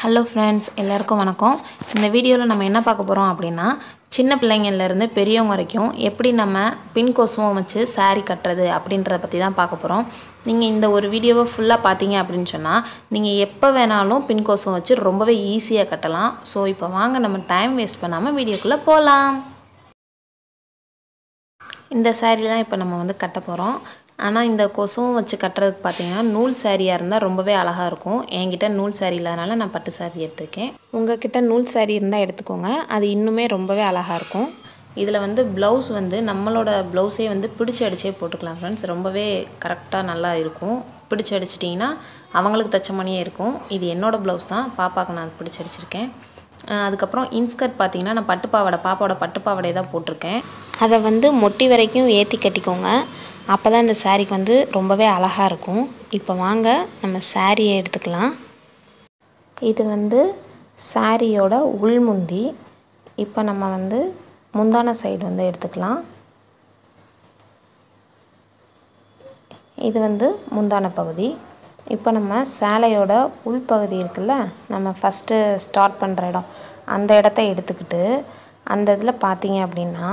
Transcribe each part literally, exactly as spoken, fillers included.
Hello friends, எல்லாருக்கும் வணக்கம். இந்த வீடியோவில் நம்ம என்ன பார்க்க போகிறோம் அப்படின்னா, சின்ன பிள்ளைங்கள்லேருந்து பெரியவங்க வரைக்கும் எப்படி நம்ம பின் கொசுவம் வச்சு saree கட்டுறது அப்படின்றத பற்றி தான் பார்க்க போகிறோம். நீங்கள் இந்த ஒரு வீடியோவை ஃபுல்லாக பார்த்தீங்க அப்படின்னு சொன்னால் நீங்கள் எப்போ வேணாலும் பின் கொசுவம் வச்சு ரொம்பவே ஈஸியாக கட்டலாம். ஸோ இப்போ வாங்க நம்ம டைம் வேஸ்ட் பண்ணாமல் வீடியோக்குள்ளே போகலாம். இந்த saree தான் இப்போ நம்ம வந்து கட்ட போகிறோம். ஆனால் இந்த கொசுவும் வச்சு கட்டுறதுக்கு பார்த்தீங்கன்னா நூல் சாரியாக இருந்தால் ரொம்பவே அழகாக இருக்கும். என்கிட்ட நூல் சாரி இல்லாதனால நான் பட்டு சாரி எடுத்திருக்கேன். உங்கள்கிட்ட நூல் சாரி இருந்தால் எடுத்துக்கோங்க, அது இன்னுமே ரொம்பவே அழகாக இருக்கும். இதில் வந்து ப்ளவுஸ் வந்து நம்மளோட ப்ளவுஸே வந்து பிடிச்சி அடிச்சே போட்டுக்கலாம் ஃப்ரெண்ட்ஸ். ரொம்பவே கரெக்டாக நல்லா இருக்கும். பிடிச்சி அடிச்சிட்டிங்கன்னா அவங்களுக்கு தச்ச மணியே இருக்கும். இது என்னோடய ப்ளவுஸ் தான், பாப்பாவுக்கு நான் பிடிச்சி அடிச்சிருக்கேன். அதுக்கப்புறம் இன்ஸ்கர்ட் பார்த்தீங்கன்னா நான் பட்டுப்பாவடை பாப்பாவோட பட்டுப்பாவடையை தான் போட்டிருக்கேன். அதை வந்து மொட்டி வரைக்கும் ஏற்றி கட்டிக்கோங்க, அப்போ தான் இந்த சாரீக்கு வந்து ரொம்பவே அழகாக இருக்கும். இப்போ வாங்க நம்ம சாரியை எடுத்துக்கலாம். இது வந்து சாரியோட உள்முந்தி. இப்போ நம்ம வந்து முந்தான சைடு வந்து எடுத்துக்கலாம். இது வந்து முந்தான பகுதி. இப்போ நம்ம சேலையோட உள்பகுதி இருக்குல்ல, நம்ம ஃபஸ்ட்டு ஸ்டார்ட் பண்ணுற இடம், அந்த இடத்த எடுத்துக்கிட்டு அந்த இதில் பார்த்தீங்க அப்படின்னா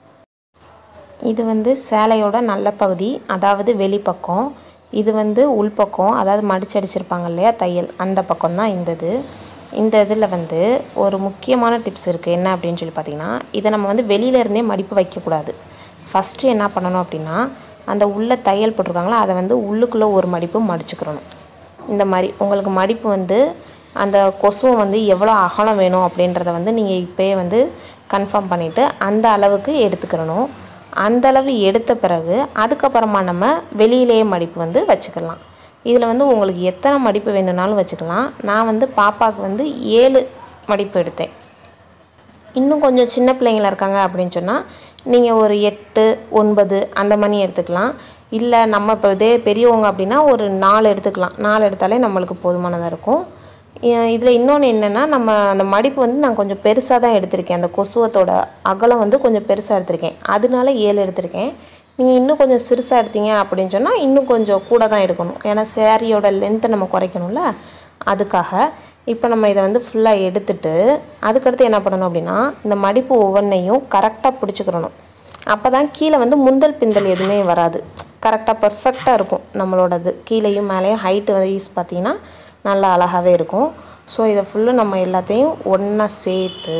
இது வந்து சேலையோட நல்ல பகுதி, அதாவது வெளிப்பக்கம். இது வந்து உள்பக்கம், அதாவது மடிச்சு அடிச்சிருப்பாங்க இல்லையா தையல், அந்த பக்கம் தான் இந்த இது. இந்த இதில் வந்து ஒரு முக்கியமான டிப்ஸ் இருக்குது. என்ன அப்படின்னு சொல்லி பார்த்தீங்கன்னா, இதை நம்ம வந்து வெளியிலேருந்தே மடிப்பு வைக்கக்கூடாது. ஃபஸ்ட்டு என்ன பண்ணணும் அப்படின்னா, அந்த உள்ள தையல் போட்டிருக்காங்களா அதை வந்து உள்ளுக்குள்ளே ஒரு மடிப்பு மடிச்சுக்கிறணும். இந்த மாதிரி உங்களுக்கு மடிப்பு வந்து அந்த கொசுவம் வந்து எவ்வளோ அகலம் வேணும் அப்படின்றத வந்து நீங்கள் இப்போயே வந்து கன்ஃபார்ம் பண்ணிவிட்டு அந்த அளவுக்கு எடுத்துக்கிறணும். அந்த அளவு எடுத்த பிறகு அதுக்கப்புறமா நம்ம வெளியிலேயே மடிப்பு வந்து வச்சுக்கலாம். இதில் வந்து உங்களுக்கு எத்தனை மடிப்பு வேணும்னாலும் வச்சுக்கலாம். நான் வந்து பாப்பாவுக்கு வந்து ஏழு மடிப்பு எடுத்தேன். இன்னும் கொஞ்சம் சின்ன பிள்ளைங்களா இருக்காங்க அப்படின்னு சொன்னால் நீங்கள் ஒரு எட்டு ஒன்பது அந்த மணி எடுத்துக்கலாம். இல்லை நம்ம இப்போ இதே பெரியவங்க அப்படின்னா ஒரு நாலு எடுத்துக்கலாம். நாலு எடுத்தாலே நம்மளுக்கு போதுமானதாக இருக்கும். இதில் இன்னொன்று என்னென்னா, நம்ம அந்த மடிப்பு வந்து நான் கொஞ்சம் பெருசாக தான் எடுத்திருக்கேன். அந்த கொசுவத்தோட அகலம் வந்து கொஞ்சம் பெருசாக எடுத்திருக்கேன், அதனால ஏழு எடுத்திருக்கேன். நீங்கள் இன்னும் கொஞ்சம் சிறுசாக எடுத்தீங்க அப்படின்னு சொன்னால் இன்னும் கொஞ்சம் கூட தான் எடுக்கணும். ஏன்னா சாரியோட லென்த்தை நம்ம குறைக்கணும்ல, அதுக்காக. இப்போ நம்ம இதை வந்து ஃபுல்லாக எடுத்துட்டு அதுக்கடுத்து என்ன பண்ணணும் அப்படின்னா, இந்த மடிப்பு ஒவ்வொன்றையும் கரெக்டாக பிடிச்சிக்கிறணும். அப்போ தான் கீழே வந்து முந்தல் பிந்தல் எதுவுமே வராது, கரெக்டாக பர்ஃபெக்டாக இருக்கும் நம்மளோடது. கீழேயும் மேலேயும் ஹைட்டு வைஸ் பார்த்திங்கன்னா நல்லா அழகாகவே இருக்கும். ஸோ இதை ஃபுல்லு நம்ம எல்லாத்தையும் ஒன்றா சேர்த்து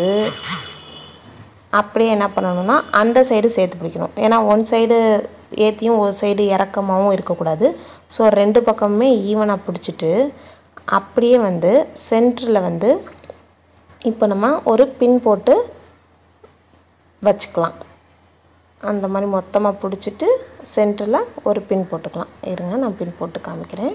அப்படியே என்ன பண்ணணும்னா அந்த சைடு சேர்த்து பிடிக்கணும். ஏன்னா ஒன் சைடு ஏற்றியும் ஒரு சைடு இறக்கமாகவும் இருக்கக்கூடாது. ஸோ ரெண்டு பக்கமுமே ஈவனாக பிடிச்சிட்டு அப்படியே வந்து சென்டரில் வந்து இப்போ நம்ம ஒரு பின் போட்டு வச்சுக்கலாம். அந்த மாதிரி மொத்தமாக பிடிச்சிட்டு சென்டரில் ஒரு பின் போட்டுக்கலாம். இருங்க, நான் பின் போட்டு காமிக்கிறேன்.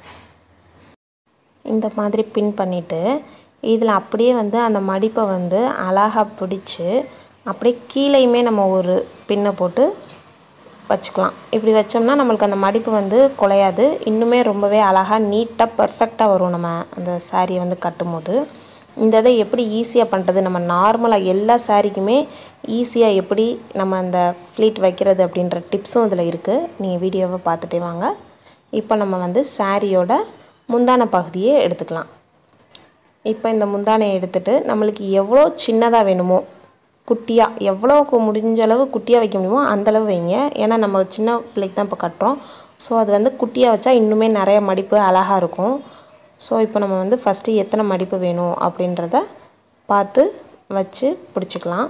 இந்த மாதிரி பின் பண்ணிவிட்டு இதில் அப்படியே வந்து அந்த மடிப்பை வந்து அழகாக பிடிச்சி அப்படியே கீழேயுமே நம்ம ஒரு பின்னை போட்டு வச்சுக்கலாம். இப்படி வச்சோம்னா நம்மளுக்கு அந்த மடிப்பு வந்து குலையாது, இன்னுமே ரொம்பவே அழகாக நீட்டாக பர்ஃபெக்டாக வரும் நம்ம அந்த சாரியை வந்து கட்டும்போது. இந்த இதை எப்படி ஈஸியாக பண்ணுறது, நம்ம நார்மலாக எல்லா சாரிக்குமே ஈஸியாக எப்படி நம்ம அந்த ஃப்ளீட் வைக்கிறது அப்படின்ற டிப்ஸும் இதில் இருக்குது. நீங்கள் வீடியோவை பார்த்துட்டே வாங்க. இப்போ நம்ம வந்து சாரியோட முந்தான பகுதியை எடுத்துக்கலாம். இப்போ இந்த முந்தானையை எடுத்துகிட்டு நம்மளுக்கு எவ்வளோ சின்னதாக வேணுமோ, குட்டியாக எவ்வளோக்கு முடிஞ்ச அளவு குட்டியாக வைக்க முடியுமோ அந்தளவு வைங்க. ஏன்னா நம்ம சின்ன பிள்ளைக்கு தான் இப்போ கட்டுறோம். ஸோ அது வந்து குட்டியாக வச்சா இன்னுமே நிறைய மடிப்பு அழகாக இருக்கும். ஸோ இப்போ நம்ம வந்து ஃபஸ்ட்டு எத்தனை மடிப்பு வேணும் அப்படின்றத பார்த்து வச்சு பிடிச்சிக்கலாம்.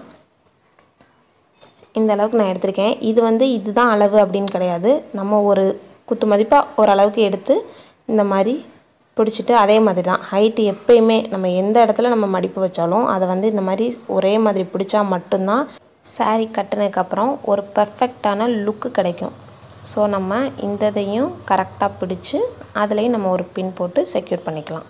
இந்த அளவுக்கு நான் எடுத்திருக்கேன். இது வந்து இதுதான் அளவு அப்படின்னு கிடையாது. நம்ம ஒரு குத்து மதிப்பாக ஓரளவுக்கு எடுத்து இந்த மாதிரி பிடிச்சிட்டு அதே மாதிரி தான் ஹைட்டு எப்பயுமே நம்ம எந்த இடத்துல நம்ம மடிப்பு வச்சாலும் அதை வந்து இந்த மாதிரி ஒரே மாதிரி பிடிச்சா மட்டும்தான் சாரீ கட்டினதுக்கப்புறம் ஒரு பர்ஃபெக்டான லுக்கு கிடைக்கும். ஸோ நம்ம இந்த இதையும் கரெக்டாக பிடிச்சி அதுலேயும் நம்ம ஒரு பின் போட்டு செக்யூர் பண்ணிக்கலாம்.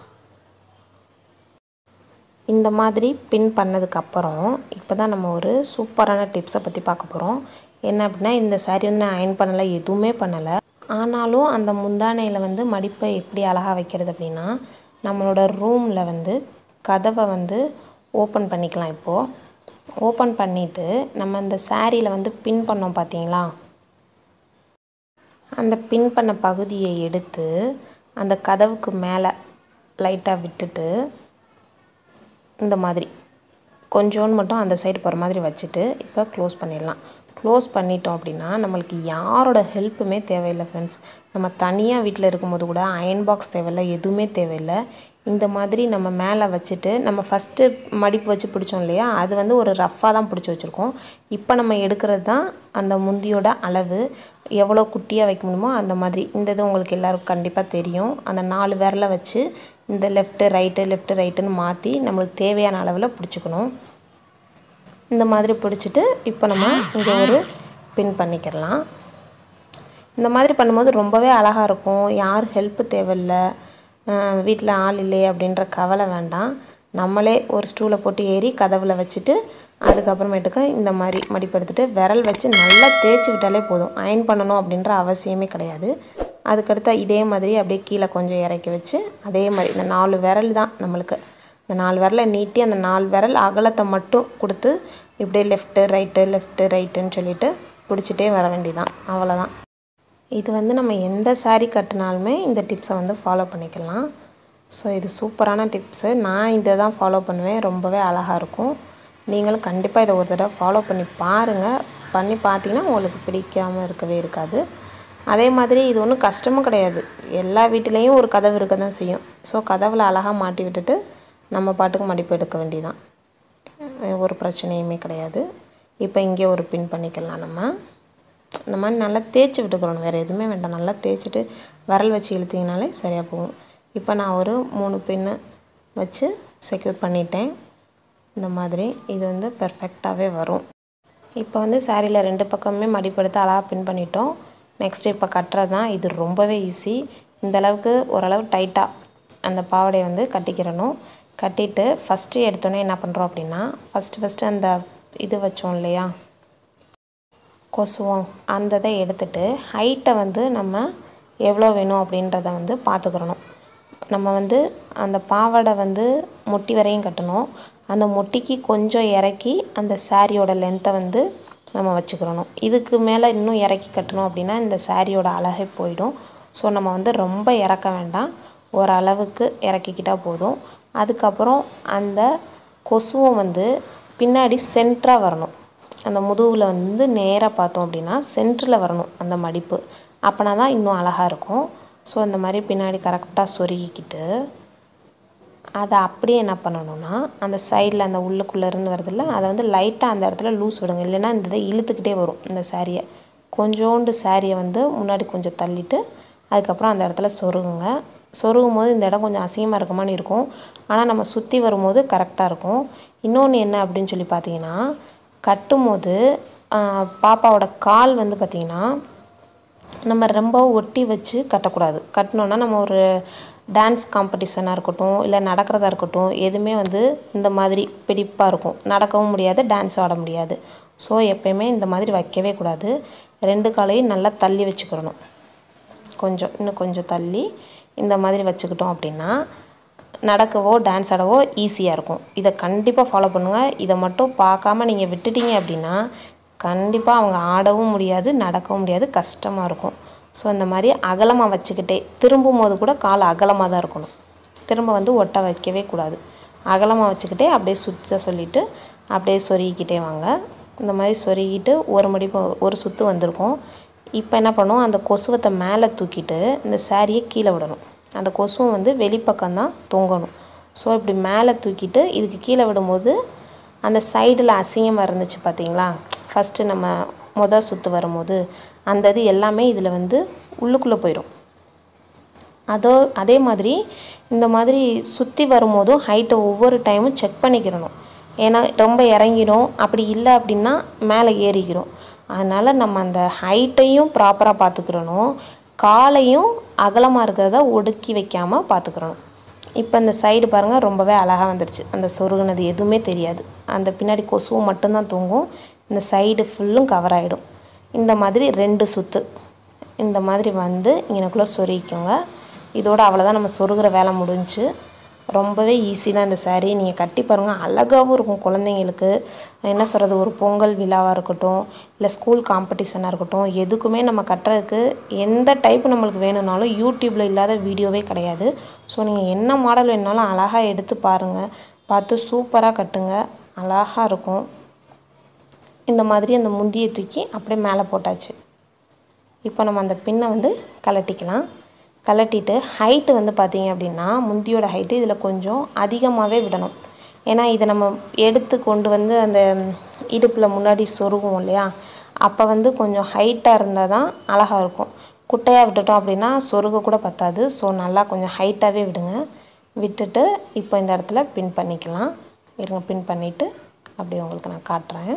இந்த மாதிரி பின் பண்ணதுக்கப்புறம் இப்போ தான் நம்ம ஒரு சூப்பரான டிப்ஸை பற்றி பார்க்க போகிறோம். என்ன அப்படின்னா, இந்த சாரீ வந்து நான் அயர்ன் பண்ணலை, எதுவுமே பண்ணலை. ஆனாலும் அந்த முந்தானையில் வந்து மடிப்பை எப்படி அழகாக வைக்கிறது அப்படின்னா, நம்மளோட ரூமில் வந்து கதவை வந்து ஓப்பன் பண்ணிக்கலாம். இப்போது ஓப்பன் பண்ணிவிட்டு நம்ம அந்த சாரியில் வந்து பின் பண்ணோம் பார்த்தீங்களா, அந்த பின் பண்ண பகுதியை எடுத்து அந்த கதவுக்கு மேலே லைட்டாக விட்டுட்டு இந்த மாதிரி கொஞ்சோண்டு மட்டும் அந்த சைடு போகிற மாதிரி வச்சுட்டு இப்போ க்ளோஸ் பண்ணிடலாம். க்ளோஸ் பண்ணிட்டோம் அப்படின்னா நம்மளுக்கு யாரோட ஹெல்ப்புமே தேவையில்லை ஃப்ரெண்ட்ஸ். நம்ம தனியாக வீட்டில் இருக்கும்போது கூட அயன் பாக்ஸ் தேவையில்லை, எதுவுமே தேவையில்லை. இந்த மாதிரி நம்ம மேலே வச்சுட்டு நம்ம ஃபஸ்ட்டு மடிப்பு வச்சு பிடிச்சோம் இல்லையா, அது வந்து ஒரு ரஃப்பாக தான் பிடிச்சி வச்சுருக்கோம். இப்போ நம்ம எடுக்கிறது தான் அந்த முந்தியோட அளவு. எவ்வளோ குட்டியாக வைக்க முடியுமோ அந்த மாதிரி. இந்த இது உங்களுக்கு எல்லாருக்கும் கண்டிப்பாக தெரியும். அந்த நாலு விரலை வச்சு இந்த லெஃப்ட்டு ரைட்டு லெஃப்ட்டு ரைட்டுன்னு மாற்றி நம்மளுக்கு தேவையான அளவில் பிடிச்சிக்கணும். இந்த மாதிரி பிடிச்சிட்டு இப்போ நம்ம இங்கே ஒரு பின் பண்ணிக்கிறலாம். இந்த மாதிரி பண்ணும்போது ரொம்பவே அழகாக இருக்கும். யார் ஹெல்ப்பு தேவையில்லை, வீட்டில் ஆள் இல்லையே அப்படின்ற கவலை வேண்டாம். நம்மளே ஒரு ஸ்டூலை போட்டு ஏறி கதவில் வச்சுட்டு அதுக்கப்புறமேட்டுக்கு இந்த மாதிரி மடிப்படுத்திட்டு விரல் வச்சு நல்லா தேய்ச்சி விட்டாலே போதும். அயன் பண்ணணும் அப்படின்ற அவசியமே கிடையாது. அதுக்கடுத்து இதே மாதிரி அப்படியே கீழே கொஞ்சம் இறக்கி வச்சு அதே மாதிரி இந்த நாலு விரல் தான் நம்மளுக்கு. இந்த நாலு விரலை நீட்டி அந்த நாலு விரல் அகலத்தை மட்டும் கொடுத்து இப்படியே லெஃப்ட்டு ரைட்டு லெஃப்ட்டு ரைட்டுன்னு சொல்லிவிட்டு பிடிச்சிட்டே வர வேண்டியதான். அவ்வளோதான். இது வந்து நம்ம எந்த சாரீ கட்டினாலுமே இந்த டிப்ஸை வந்து ஃபாலோ பண்ணிக்கலாம். ஸோ இது சூப்பரான டிப்ஸு. நான் இதை தான் ஃபாலோ பண்ணுவேன். ரொம்பவே அழகாக இருக்கும். நீங்களும் கண்டிப்பாக இதை ஒரு தடவை ஃபாலோ பண்ணி பாருங்கள். பண்ணி பார்த்தீங்கன்னா உங்களுக்கு பிடிக்காமல் இருக்கவே இருக்காது. அதே மாதிரி இது ஒன்றும் கஷ்டமும் கிடையாது. எல்லா வீட்டிலையும் ஒரு கதவு இருக்க தான் செய்யும். ஸோ கதவில் அழகாக மாட்டி விட்டுட்டு நம்ம பாட்டுக்கு மடிப்பு எடுக்க வேண்டியதான். ஒரு பிரச்சனையுமே கிடையாது. இப்போ இங்கே ஒரு பின் பண்ணிக்கலாம். நம்ம இந்த மாதிரி நல்லா தேய்ச்சி விட்டுக்கிறோம். வேறு எதுவுமே வேண்டாம். நல்லா தேய்ச்சிட்டு விரல் வச்சு இழுத்திங்கனாலே சரியாக போகும். இப்போ நான் ஒரு மூணு பின்னு வச்சு செக்யூர் பண்ணிட்டேன். இந்த மாதிரி இது வந்து பெர்ஃபெக்டாகவே வரும். இப்போ வந்து சாரியில் ரெண்டு பக்கமே மடிப்படுத்த அழகாக பின் பண்ணிட்டோம். நெக்ஸ்ட்டு இப்போ கட்டுறது தான். இது ரொம்பவே ஈஸி. இந்தளவுக்கு ஓரளவு டைட்டாக அந்த பாவாடையை வந்து கட்டிக்கிறணும். கட்டிட்டு ஃபஸ்ட்டு எடுத்தோன்னே என்ன பண்ணுறோம் அப்படின்னா, ஃபஸ்ட்டு ஃபஸ்ட்டு அந்த இது வச்சோம் இல்லையா கொசுவோம், அந்த இதை எடுத்துகிட்டு ஹைட்டை வந்து நம்ம எவ்வளோ வேணும் அப்படின்றத வந்து பார்த்துக்கிறணும். நம்ம வந்து அந்த பாவாடை வந்து முட்டி வரையும் கட்டணும். அந்த முட்டிக்கு கொஞ்சம் இறக்கி அந்த சாரியோட லென்த்தை வந்து நம்ம வச்சுக்கிறணும். இதுக்கு மேலே இன்னும் இறக்கி கட்டணும் அப்படின்னா இந்த சாரியோட அழகே போயிடும். ஸோ நம்ம வந்து ரொம்ப இறக்க வேண்டாம், ஓரளவுக்கு இறக்கிக்கிட்டால் போதும். அதுக்கப்புறம் அந்த கொசுவும் வந்து பின்னாடி சென்டராக வரணும். அந்த முதுகில் வந்து நேராக பார்த்தோம் அப்படின்னா சென்டரில் வரணும் அந்த மடிப்பு. அப்போனா தான் இன்னும் அழகாக இருக்கும். ஸோ அந்த மாதிரி பின்னாடி கரெக்டாக சொருகிக்கிட்டு அதை அப்படியே என்ன பண்ணணும்னா அந்த சைடில் அந்த உள்ளுக்குள்ளேருந்து வருதில்ல, அதை வந்து லைட்டாக அந்த இடத்துல லூஸ் விடுங்க. இல்லைன்னா இந்த இதை இழுத்துக்கிட்டே வரும் இந்த சாரியை. கொஞ்சோண்டு சாரியை வந்து முன்னாடி கொஞ்சம் தள்ளிட்டு அதுக்கப்புறம் அந்த இடத்துல சொருகுங்க. சொருகும் போது இந்த இடம் கொஞ்சம் அசிங்கமாக இருக்க மாதிரி இருக்கும். ஆனால் நம்ம சுற்றி வரும்போது கரெக்டாக இருக்கும். இன்னொன்று என்ன அப்படின்னு சொல்லி பார்த்தீங்கன்னா, கட்டும்போது பாப்பாவோட கால் வந்து பார்த்திங்கன்னா நம்ம ரொம்ப ஒட்டி வச்சு கட்டக்கூடாது. கட்டினோன்னா நம்ம ஒரு டான்ஸ் காம்படிஷனாக இருக்கட்டும், இல்லை நடக்கிறதா இருக்கட்டும், எதுவுமே வந்து இந்த மாதிரி பிடிப்பாக இருக்கும். நடக்கவும் முடியாது, டான்ஸ் ஆட முடியாது. ஸோ எப்போயுமே இந்த மாதிரி வைக்கவே கூடாது. ரெண்டு காலையும் நல்லா தள்ளி வச்சுக்கிறணும். கொஞ்சம் இன்னும் கொஞ்சம் தள்ளி இந்த மாதிரி வச்சுக்கிட்டோம் அப்படின்னா நடக்கவோ டான்ஸ் ஆடவோ ஈஸியாக இருக்கும். இதை கண்டிப்பாக ஃபாலோ பண்ணுங்கள். இதை மட்டும் பார்க்காம நீங்கள் விட்டுட்டீங்க அப்படின்னா கண்டிப்பாக அவங்க ஆடவும் முடியாது, நடக்கவும் முடியாது, கஷ்டமாக இருக்கும். ஸோ இந்த மாதிரி அகலமாக வச்சுக்கிட்டே திரும்பும் போது கூட கால் அகலமாக தான் இருக்கணும். திரும்ப வந்து ஒட்ட வைக்கவே கூடாது. அகலமாக வச்சுக்கிட்டே அப்படியே சுற்ற சொல்லிவிட்டு அப்படியே சொருகிக்கிட்டே வாங்க. இந்த மாதிரி சொருகிட்டு ஒரு மடிப்பு ஒரு சுற்று வந்திருக்கும். இப்போ என்ன பண்ணுவோம், அந்த கொசுவத்தை மேலே தூக்கிட்டு இந்த சாரியை கீழே விடணும். அந்த கொசுவும் வந்து வெளிப்பக்கம்தான் தொங்கணும். ஸோ இப்படி மேலே தூக்கிட்டு இதுக்கு கீழே விடும்போது அந்த சைடில் அசிங்கமாக இருந்துச்சு பார்த்தீங்களா, ஃபஸ்ட்டு நம்ம மொதல் சுற்று வரும்போது அந்த இது எல்லாமே இதில் வந்து உள்ளுக்குள்ளே போயிடும். அதோ அதே மாதிரி இந்த மாதிரி சுற்றி வரும்போதும் ஹைட்டை ஒவ்வொரு டைமும் செக் பண்ணிக்கிறணும். ஏன்னா ரொம்ப இறங்கிடும், அப்படி இல்லை அப்படின்னா மேலே ஏறிக்கிறோம். அதனால் நம்ம அந்த ஹைட்டையும் ப்ராப்பராக பார்த்துக்கிறணும், காலையும் அகலமாக இருக்கிறத ஒடுக்கி வைக்காமல் பார்த்துக்கிறணும். இப்போ இந்த சைடு பாருங்கள் ரொம்பவே அழகாக வந்துடுச்சு. அந்த சொருகுனது எதுவுமே தெரியாது. அந்த பின்னாடி கொசுவும் மட்டும்தான் தூங்கும். இந்த சைடு ஃபுல்லும் கவர் ஆகிடும். இந்த மாதிரி ரெண்டு சுற்று இந்த மாதிரி வந்து இங்கனக்குள்ளே சொருகிக்கோங்க. இதோட அவ்வளோதான், நம்ம சொருகிற வேலை முடிஞ்சு. ரொம்பவே ஈஸி தான் இந்த சாரீ. நீங்கள் கட்டி பாருங்கள், அழகாகவும் இருக்கும். குழந்தைங்களுக்கு என்ன சொல்கிறது, ஒரு பொங்கல் விழாவாக இருக்கட்டும், இல்லை ஸ்கூல் காம்படிஷனாக இருக்கட்டும், எதுக்குமே நம்ம கட்டுறதுக்கு எந்த டைப் நம்மளுக்கு வேணும்னாலும் யூடியூப்பில் இல்லாத வீடியோவே கிடையாது. ஸோ நீங்கள் என்ன மாடல் வேணுனாலும் அழகாக எடுத்து பாருங்கள். பார்த்து சூப்பராக கட்டுங்க, அழகாக இருக்கும். இந்த மாதிரி அந்த முந்தியை தூக்கி அப்படியே மேலே போட்டாச்சு. இப்போ நம்ம அந்த பின்னை வந்து கலட்டிக்கலாம். கலட்டிட்டு ஹைட்டு வந்து பார்த்திங்க அப்படின்னா முந்தியோட ஹைட்டு இதில் கொஞ்சம் அதிகமாகவே விடணும். ஏன்னா இதை நம்ம எடுத்து கொண்டு வந்து அந்த இடுப்பில் முன்னாடி சொருகுவோம் இல்லையா, அப்போ வந்து கொஞ்சம் ஹைட்டாக இருந்தால் தான் அழகாக இருக்கும். குட்டையாக விட்டுட்டோம் அப்படின்னா சொருக கூட பத்தாது. ஸோ நல்லா கொஞ்சம் ஹைட்டாகவே விடுங்க. விட்டுட்டு இப்போ இந்த இடத்துல பின் பண்ணிக்கலாம். இருங்க, பின் பண்ணிவிட்டு அப்படியே உங்களுக்கு நான் காட்டுறேன்.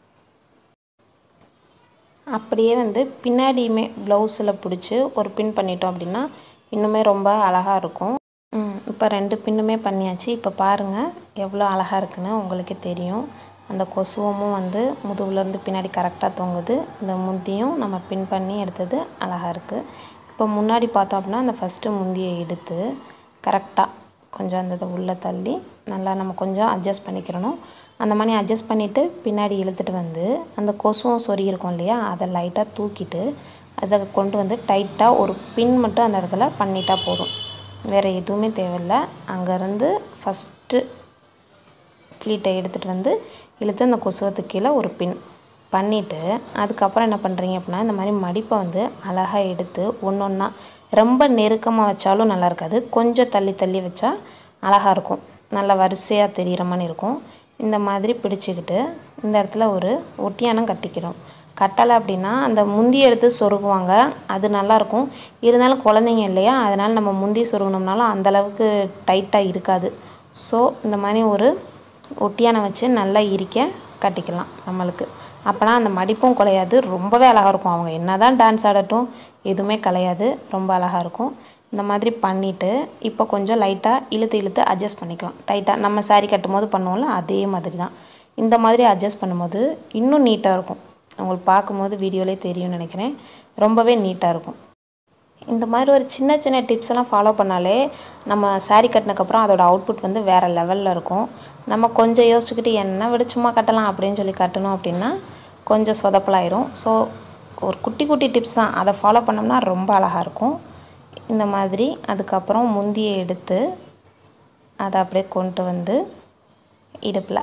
அப்படியே வந்து பின்னாடியுமே ப்ளவுஸில் பிடிச்சி ஒரு பின் பண்ணிட்டோம் அப்படின்னா இன்னுமே ரொம்ப அழகாக இருக்கும். இப்போ ரெண்டு பின்னுமே பண்ணியாச்சு. இப்போ பாருங்கள் எவ்வளோ அழகாக இருக்குன்னு உங்களுக்கே தெரியும். அந்த கொசுவமும் வந்து முதுகுலேருந்து பின்னாடி கரெக்டாக தொங்குது. இந்த முந்தியும் நம்ம பின் பண்ணி எடுத்தது அழகாக இருக்குது. இப்போ முன்னாடி பார்த்தோம் அப்படின்னா அந்த ஃபஸ்ட்டு முந்தியை எடுத்து கரெக்டாக கொஞ்சம் அந்த இதை உள்ளே தள்ளி நல்லா நம்ம கொஞ்சம் அட்ஜஸ்ட் பண்ணிக்கிறணும். அந்த மாதிரி அட்ஜஸ்ட் பண்ணிவிட்டு பின்னாடி இழுத்துட்டு வந்து அந்த கொசுவும் சொறி இருக்கும் இல்லையா, அதை லைட்டாக தூக்கிட்டு அதை கொண்டு வந்து டைட்டாக ஒரு பின் மட்டும் அந்த இடத்துல பண்ணிட்டா போதும். வேறு எதுவுமே தேவையில்லை. அங்கேருந்து ஃபஸ்ட்டு ஃப்ளீட்டை எடுத்துகிட்டு வந்து இழுத்து அந்த கொசுவத்துக்கு கீழே ஒரு பின் பண்ணிவிட்டு அதுக்கப்புறம் என்ன பண்ணுறீங்க அப்படின்னா இந்த மாதிரி மடிப்பை வந்து அழகாக எடுத்து ஒன்று ஒன்றா ரொம்ப நெருக்கமாக வச்சாலும் நல்லா இருக்காது, கொஞ்சம் தள்ளி தள்ளி வச்சா அழகாக இருக்கும், நல்லா வரிசையாக தெரிகிற மாதிரி இருக்கும். இந்த மாதிரி பிடிச்சிக்கிட்டு இந்த இடத்துல ஒரு ஒட்டியானம் கட்டிக்கிறோம். கட்டலை அப்படின்னா அந்த முந்தி எடுத்து சொருகுவாங்க, அது நல்லாயிருக்கும். இருந்தாலும் குழந்தைங்க இல்லையா, அதனால் நம்ம முந்தி சொருகினோம்னாலும் அந்தளவுக்கு டைட்டாக இருக்காது. ஸோ இந்த மாதிரி ஒரு ஒட்டியானம் வச்சு நல்லா இறுக்க கட்டிக்கலாம் நம்மளுக்கு. அப்போனா அந்த மடிப்பும் குலையாது, ரொம்பவே அழகாக இருக்கும். அவங்க என்ன தான் டான்ஸ் ஆடட்டும் எதுவுமே கலையாது, ரொம்ப அழகாக இருக்கும். இந்த மாதிரி பண்ணிவிட்டு இப்போ கொஞ்சம் லைட்டாக இழுத்து இழுத்து அட்ஜஸ்ட் பண்ணிக்கலாம். டைட்டாக நம்ம சாரீ கட்டும் போது பண்ணுவோம்ல அதே மாதிரி தான். இந்த மாதிரி அட்ஜஸ்ட் பண்ணும்போது இன்னும் நீட்டாக இருக்கும். உங்களுக்கு பார்க்கும்போது வீடியோவிலே தெரியும்னு நினைக்கிறேன், ரொம்பவே நீட்டாக இருக்கும். இந்த மாதிரி ஒரு சின்ன சின்ன டிப்ஸ் எல்லாம் ஃபாலோ பண்ணாலே நம்ம சாரீ கட்டினதுக்கப்புறம் அதோட அவுட்புட் வந்து வேறு லெவலில் இருக்கும். நம்ம கொஞ்சம் யோசிச்சுக்கிட்டு என்ன விட சும்மா கட்டலாம் அப்படின்னு சொல்லி கட்டணும் அப்படின்னா கொஞ்சம் சொதப்பலாயிரும். ஸோ ஒரு குட்டி குட்டி டிப்ஸ் தான், அதை ஃபாலோ பண்ணோம்னா ரொம்ப அழகாக இருக்கும். இந்த மாதிரி அதுக்கப்புறம் முந்தியை எடுத்து அதை அப்படியே கொண்டு வந்து இடுப்பில்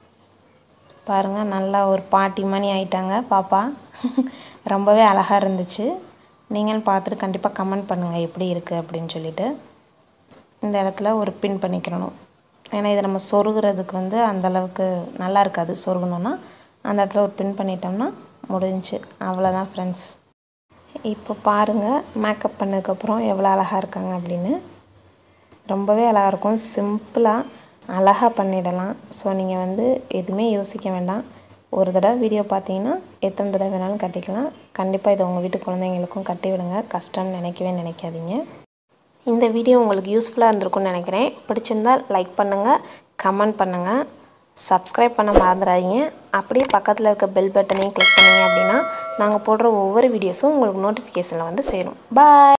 பாருங்கள், நல்லா ஒரு பாட்டி மணி ஆயிட்டாங்க பாப்பா. ரொம்பவே அழகாக இருந்துச்சு. நீங்களும் பார்த்துட்டு கண்டிப்பாக கமெண்ட் பண்ணுங்கள் எப்படி இருக்குது அப்படின்னு சொல்லிட்டு. இந்த இடத்துல ஒரு பின் பண்ணிக்கிறணும். ஏன்னா இதை நம்ம சொருகிறதுக்கு வந்து அந்தளவுக்கு நல்லா இருக்காது. சொருகணுன்னா அந்த இடத்துல ஒரு பின் பண்ணிட்டோம்னா முடிஞ்சு, அவ்வளோதான் ஃப்ரெண்ட்ஸ். இப்போ பாருங்கள் மேக்கப் பண்ணதுக்கப்புறம் எவ்வளோ அழகாக இருக்காங்க அப்படின்னு. ரொம்பவே அழகாக இருக்கும். சிம்பிளாக அழகாக பண்ணிடலாம். ஸோ நீங்கள் வந்து எதுவுமே யோசிக்க வேண்டாம். ஒரு தடவை வீடியோ பார்த்தீங்கன்னா எத்தனை தடவை வேணாலும் கட்டிக்கலாம். கண்டிப்பாக இதை உங்கள் வீட்டு குழந்தைங்களுக்கும் கட்டி விடுங்க, கஷ்டம்னு நினைக்கவே நினைக்காதீங்க. இந்த வீடியோ உங்களுக்கு யூஸ்ஃபுல்லாக இருந்திருக்கும்னு நினைக்கிறேன். பிடிச்சிருந்தால் லைக் பண்ணுங்கள், கமெண்ட் பண்ணுங்கள், சப்ஸ்கிரைப் பண்ண மறந்துடாதீங்க. அப்படியே பக்கத்தில் இருக்க பெல் பட்டனையும் கிளிக் பண்ணிங்க அப்படின்னா நாங்கள் போடுற ஒவ்வொரு வீடியோஸும் உங்களுக்கு நோட்டிஃபிகேஷனில் வந்து சேரும். பாய்.